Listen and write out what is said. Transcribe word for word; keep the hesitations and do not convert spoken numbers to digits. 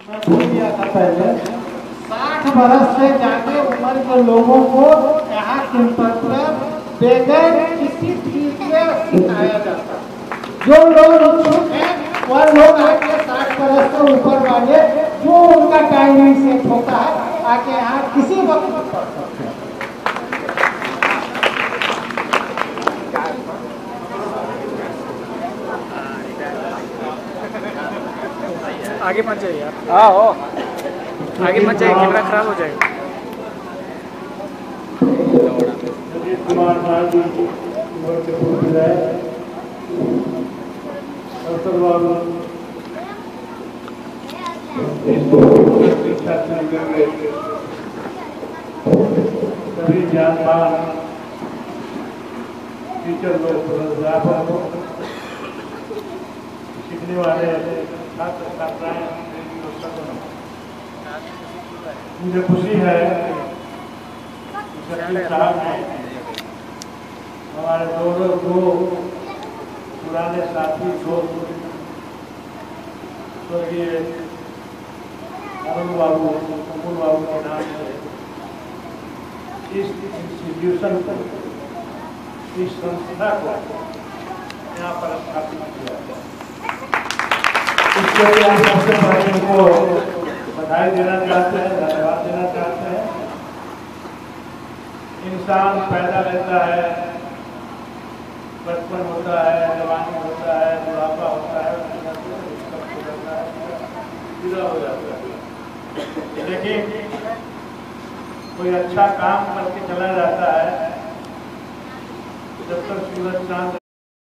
मैं भूल गया था पहले, साठ बरस से ज्यादा उम्र के लोगों को यहाँ कैंपस पर बगैर किसी चीज के सिखाया जाता है। जो लोग इच्छुक हैं वह लोग आके साठ बरस से ऊपर वाले जो उनका टाइमिंग सेट होता है आके यहाँ किसी वक्त पढ़ सकते हैं। आगे मत जाइए आप। हाँ हो आगे मत जाइए, कैमरा खराब हो जाएगा। कुमार जी सभी ज्ञानवान टीचर लोग, अध्यापक, सीखने वाले छात्र छात्राएं, मुझे खुशी है साहब ने हमारे दोनों दो पुराने साथी दोस्त स्वर्गीय अरुण बाबू, कपूर बाबू के नाम से इस इंस्टीट्यूशन को, इस संस्था को यहाँ पर स्थापित किया गया। इसके लिए हम सबसे पहले उनको बधाई देना चाहते हैं, धन्यवाद देना चाहते हैं। इंसान पैदा लेता है, बचपन होता है, जवानी होता है, बुढ़ापा होता है, पूरा हो जाता है। लेकिन कोई अच्छा काम करके चला जाता है, जब तक सूरज चांद